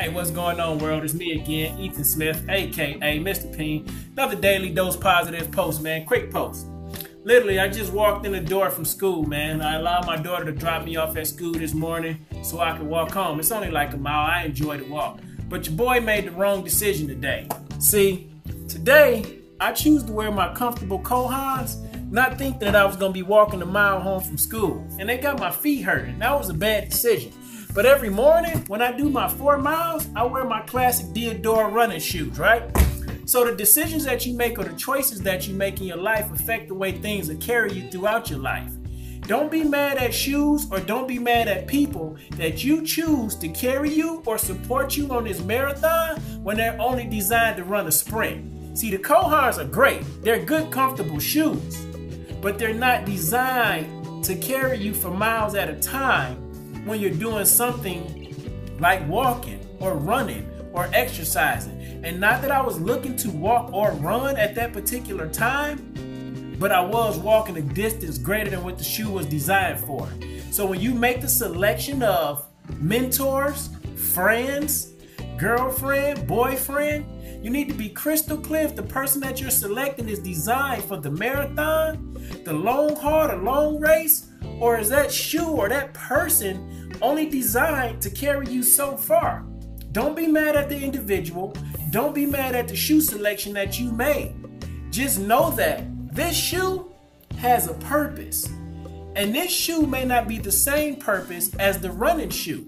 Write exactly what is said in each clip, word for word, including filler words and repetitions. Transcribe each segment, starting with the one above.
Hey, what's going on, world? It's me again, Ethan Smith, aka Mister Peen. Another daily dose positive post, man. Quick post. Literally, I just walked in the door from school, man. I allowed my daughter to drop me off at school this morning so I could walk home. It's only like a mile. I enjoy the walk. But your boy made the wrong decision today. See, today, I choose to wear my comfortable Kohans, not thinking that I was going to be walking a mile home from school. And they got my feet hurting. That was a bad decision. But every morning, when I do my four miles, I wear my classic Diadora running shoes, right? So the decisions that you make or the choices that you make in your life affect the way things will carry you throughout your life. Don't be mad at shoes or don't be mad at people that you choose to carry you or support you on this marathon when they're only designed to run a sprint. See, the Kohans are great. They're good, comfortable shoes, but they're not designed to carry you for miles at a time when you're doing something like walking or running or exercising. And not that I was looking to walk or run at that particular time, but I was walking a distance greater than what the shoe was designed for. So when you make the selection of mentors, friends, girlfriend, boyfriend, you need to be crystal clear if the person that you're selecting is designed for the marathon, the long haul, the long race, or is that shoe or that person only designed to carry you so far? Don't be mad at the individual. Don't be mad at the shoe selection that you made. Just know that this shoe has a purpose. And this shoe may not be the same purpose as the running shoe.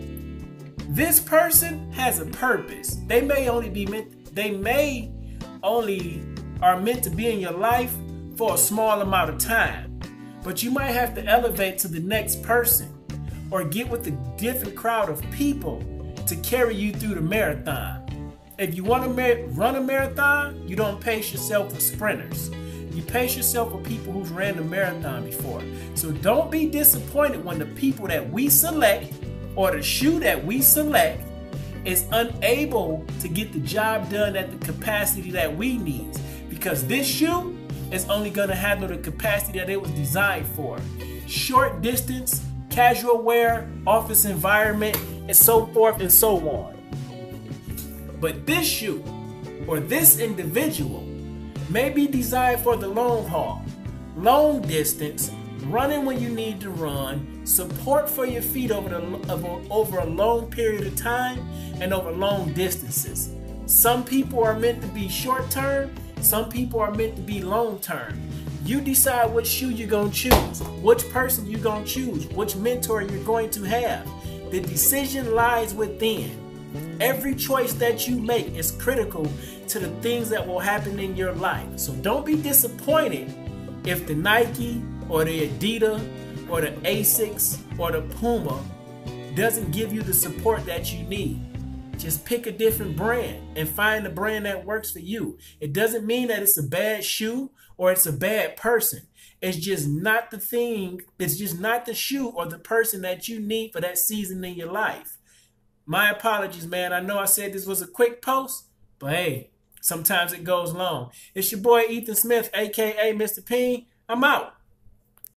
This person has a purpose. They may only be meant, they may only are meant to be in your life for a small amount of time. But you might have to elevate to the next person or get with a different crowd of people to carry you through the marathon. If you want to run a marathon, you don't pace yourself with sprinters. You pace yourself with people who've ran a marathon before. So don't be disappointed when the people that we select or the shoe that we select is unable to get the job done at the capacity that we need. Because this shoe is only going to handle the capacity that it was designed for. Short distance, casual wear, office environment, and so forth and so on. But this shoe or this individual may be designed for the long haul, long distance, running when you need to run, support for your feet over, the, over a long period of time and over long distances. Some people are meant to be short term, some people are meant to be long term. You decide which shoe you're going to choose, which person you're going to choose, which mentor you're going to have. The decision lies within. Every choice that you make is critical to the things that will happen in your life. So don't be disappointed if the Nike or the Adidas or the Asics or the Puma doesn't give you the support that you need. Just pick a different brand and find the brand that works for you. It doesn't mean that it's a bad shoe or it's a bad person. It's just not the thing. It's just not the shoe or the person that you need for that season in your life. My apologies, man. I know I said this was a quick post, but hey, sometimes it goes long. It's your boy Ethan Smith, aka Mister Peen. I'm out.